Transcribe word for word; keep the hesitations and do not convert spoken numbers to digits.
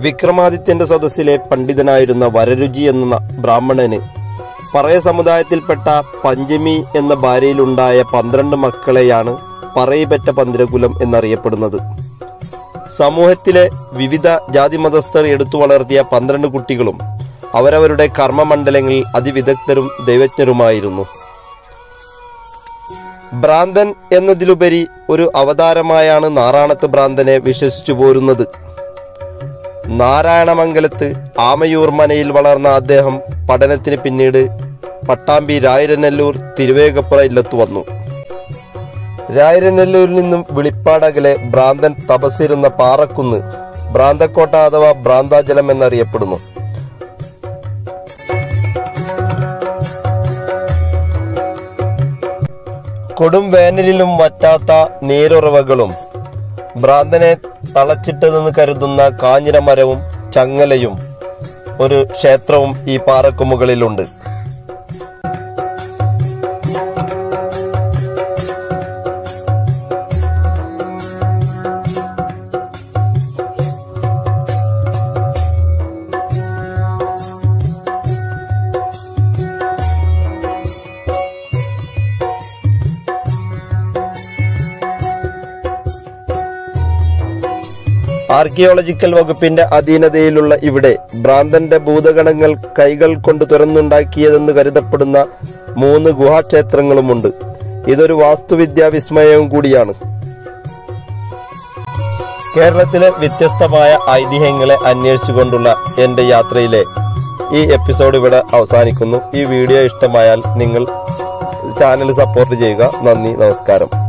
വിക്രമാദിത്യന്റെ സദസ്സിലെ പണ്ഡിതനായിരുന്ന വരരുചി എന്ന ബ്രാഹ്മണന് പറയ സമുദായത്തിൽപ്പെട്ട പഞ്ചമി എന്ന ഭാര്യയിലുണ്ടായ പന്ത്രണ്ട് മക്കളെയാണ് പറയപെറ്റ പന്തിരകുലം എന്നറിയപ്പെടുന്നത്. സമൂഹത്തിലെ വിവിധ ജാതിമതസ്ഥർ എടുത്തു വളർത്തിയ പന്ത്രണ്ട് കുട്ടികളും അവരവരുടെ കർമ്മമണ്ഡലങ്ങളിൽ അതിവിദഗ്ധരും ദൈവജ്ഞരുമായിരുന്നു. ബ്രാന്തൻ എന്നതിലുപരി ഒരു അവതാരമായാണ് നാറാണത്ത് ബ്രാന്തനെ വിശ്വസിച്ചു പോരുന്നത്. നാരായണമംഗലത്ത് ആമയൂർ മനയിൽ വളർന്ന അദ്ദേഹം പഠനത്തിന് പിന്നീട് പട്ടാമ്പി രായിരനെല്ലൂർ തിരുവേഗപ്പുറ ഇല്ലത്തു വന്നു. രായിരനെല്ലൂരിൽ നിന്നും വിളിപ്പാടകലെ ഭ്രാന്തൻ തപസ്സിരുന്ന പാറക്കുന്ന് ഭ്രാന്തക്കോട്ട അഥവാ ഭ്രാന്താചലം എന്നറിയപ്പെടുന്നു. കൊടും വേനലിലും വറ്റാത്ത നീരുറവകളും ഭ്രാന്തനെ തളച്ചിട്ടതെന്ന് കരുതുന്ന കാഞ്ഞിരമരവും ചങ്ങലയും ഒരു ക്ഷേത്രവും ഈ പാറക്കു മുകളിലുണ്ട്. ആർക്കിയോളജിക്കൽ വകുപ്പിന്റെ അധീനതയിലുള്ള ഇവിടെ ഭ്രാന്തന്റെ ഭൂതഗണങ്ങൾ കൈകൾ കൊണ്ട് തുറന്നുണ്ടാക്കിയതെന്ന് കരുതപ്പെടുന്ന മൂന്ന് ഗുഹാക്ഷേത്രങ്ങളുമുണ്ട്. ഇതൊരു വാസ്തുവിദ്യാ വിസ്മയവും കൂടിയാണ്. കേരളത്തിലെ വ്യത്യസ്തമായ ഐതിഹ്യങ്ങളെ അന്വേഷിച്ചുകൊണ്ടുള്ള എൻ്റെ യാത്രയിലെ ഈ എപ്പിസോഡ് ഇവിടെ അവസാനിക്കുന്നു. ഈ വീഡിയോ ഇഷ്ടമായാൽ നിങ്ങൾ ചാനൽ സപ്പോർട്ട് ചെയ്യുക. നന്ദി, നമസ്കാരം.